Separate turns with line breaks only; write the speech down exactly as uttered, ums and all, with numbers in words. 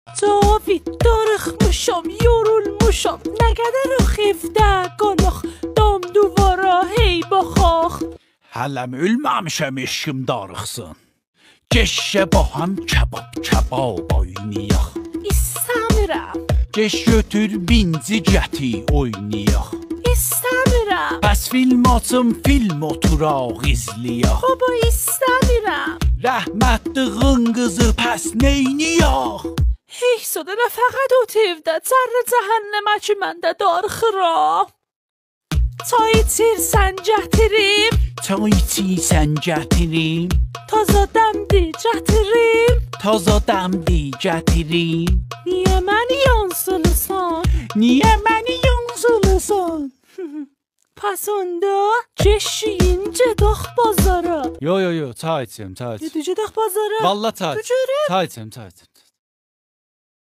Cavid darıxmışam, yorulmuşam. Nə qədər o evdə qalaq, dam duvara hey baxaq.
Hələm ölməmişəm, eşkim darıxsın. Geşə baxam kebab kebab oynayaq.
İstəmirəm,
Geş götür binci gəti oynayaq.
istəmirəm.
Bəs film açım, film oturaq izləyaq.
Baba istəmirəm.
Rəhmətliğin qızı pəs neyniyaq?
Heç soda nə fəqət o evdə, cərrə cəhənnəmə ki məndə darıxıram. Çay içirsən gətirim,
Çay içirsən gətirim.
taza dəmdi gətirim.
Taza dəmdi gətirim.
Niyə məni yansılısan?
Niyə məni yansılısan?
Pəs onda keşiyin gedək bazara.
Yo yo yo, çay içim, çay içim.
Gedək bazara.
Valla çay içim.
Tücürüm.
Çay içim, çay içim.